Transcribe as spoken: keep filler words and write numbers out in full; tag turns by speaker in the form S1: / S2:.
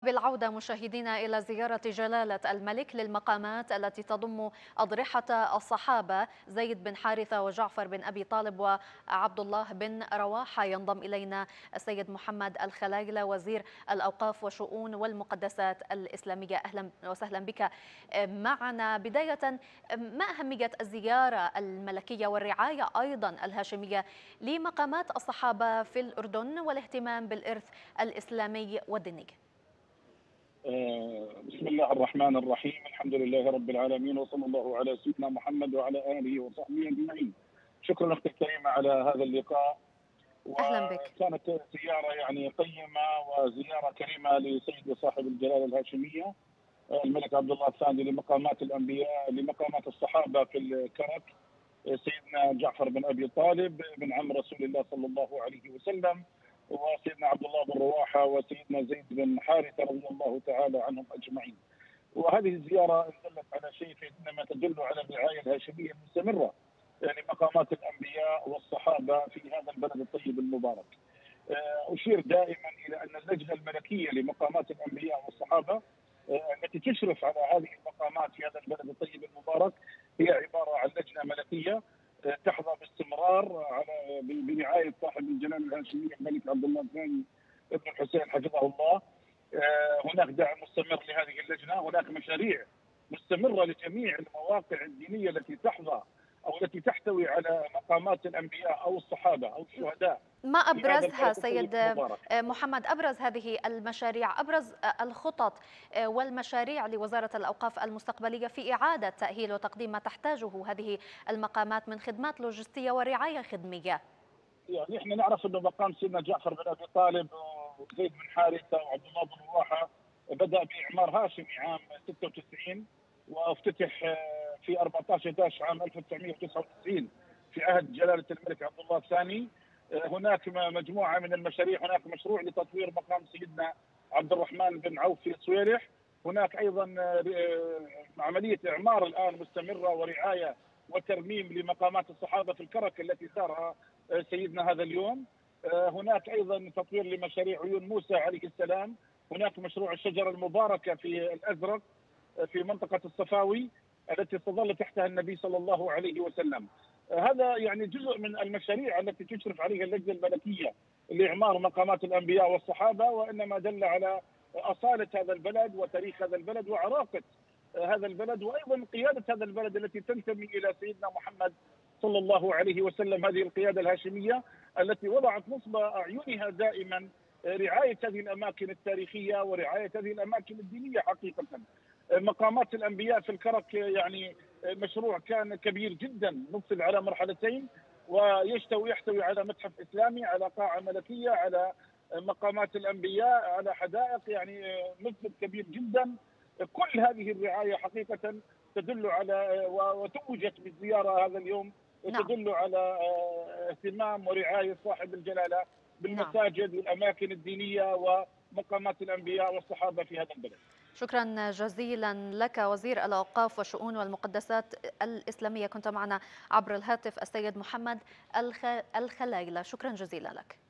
S1: بالعودة مشاهدينا إلى زيارة جلالة الملك للمقامات التي تضم أضرحة الصحابة زيد بن حارثة وجعفر بن أبي طالب وعبد الله بن رواحة. ينضم إلينا السيد محمد الخلايلة وزير الأوقاف وشؤون والمقدسات الإسلامية. أهلا وسهلا بك معنا. بداية، ما أهمية الزيارة الملكية والرعاية أيضا الهاشمية لمقامات الصحابة في الأردن والاهتمام بالإرث الإسلامي والديني؟
S2: بسم الله الرحمن الرحيم، الحمد لله رب العالمين، وصلى الله على سيدنا محمد وعلى آله وصحبه أجمعين. شكرا أختي الكريمة على هذا اللقاء،
S1: أهلا بك.
S2: وكانت زيارة يعني قيمة وزيارة كريمة لسيد صاحب الجلالة الهاشمية الملك عبد الله الثاني لمقامات الأنبياء لمقامات الصحابة في الكرك، سيدنا جعفر بن أبي طالب بن عم رسول الله صلى الله عليه وسلم، وسيدنا عبد الله بن رواحه وسيدنا زيد بن حارثه رضي الله تعالى عنهم اجمعين. وهذه الزياره ان دلت على شيء فانما تدل على الرعايه الهاشميه المستمره يعني مقامات الانبياء والصحابه في هذا البلد الطيب المبارك. اشير دائما الى ان اللجنه الملكيه لمقامات الانبياء والصحابه التي تشرف على هذه المقامات في هذا البلد الطيب المبارك هي عباره عن لجنه ملكيه تحظى باستمرار على برعايه صاحب الجلاله الهاشميه الملك عبد الله الثاني ابن الحسين حفظه الله. هناك دعم مستمر لهذه اللجنه، هناك مشاريع مستمره لجميع المواقع الدينيه التي تحظى او التي تحتوي على مقامات الانبياء او الصحابه او الشهداء.
S1: ما أبرزها سيد محمد، أبرز هذه المشاريع، أبرز الخطط والمشاريع لوزارة الأوقاف المستقبلية في إعادة تأهيل وتقديم ما تحتاجه هذه المقامات من خدمات لوجستية ورعاية خدمية؟
S2: يعني احنا نعرف انه مقام سيدنا جعفر بن ابي طالب وزيد بن حارثه وعبد الله بن رواحه بدا باعمار هاشمي عام ستة وتسعين وافتتح في أربعة عشر أحد عشر عام ألف وتسعمئة وتسعة وتسعين في عهد جلاله الملك عبد الله الثاني. هناك مجموعه من المشاريع، هناك مشروع لتطوير مقام سيدنا عبد الرحمن بن عوف في صويرح، هناك ايضا عمليه اعمار الان مستمره ورعايه وترميم لمقامات الصحابه في الكرك التي زارها سيدنا هذا اليوم. هناك ايضا تطوير لمشاريع عيون موسى عليه السلام، هناك مشروع الشجره المباركه في الازرق في منطقه الصفاوي التي استظل تحتها النبي صلى الله عليه وسلم. هذا يعني جزء من المشاريع التي تشرف عليها اللجنه الملكيه لاعمار مقامات الانبياء والصحابه، وانما دل على اصاله هذا البلد وتاريخ هذا البلد وعراقه هذا البلد، وايضا قياده هذا البلد التي تنتمي الى سيدنا محمد صلى الله عليه وسلم، هذه القياده الهاشميه التي وضعت نصب اعينها دائما رعايه هذه الاماكن التاريخيه ورعايه هذه الاماكن الدينيه حقيقه. مقامات الانبياء في الكرك يعني مشروع كان كبير جدا، نفذ على مرحلتين ويشتوي يحتوي على متحف اسلامي، على قاعه ملكيه، على مقامات الانبياء، على حدائق، يعني نفذ كبير جدا. كل هذه الرعايه حقيقه تدل على وتوجت بالزياره هذا اليوم تدل نعم. على اهتمام ورعايه صاحب الجلاله بالمساجد نعم. والاماكن الدينيه ومقامات الانبياء والصحابه في هذا البلد.
S1: شكرا جزيلا لك وزير الأوقاف والشؤون والمقدسات الإسلامية. كنت معنا عبر الهاتف السيد محمد الخلايلة، شكرا جزيلا لك.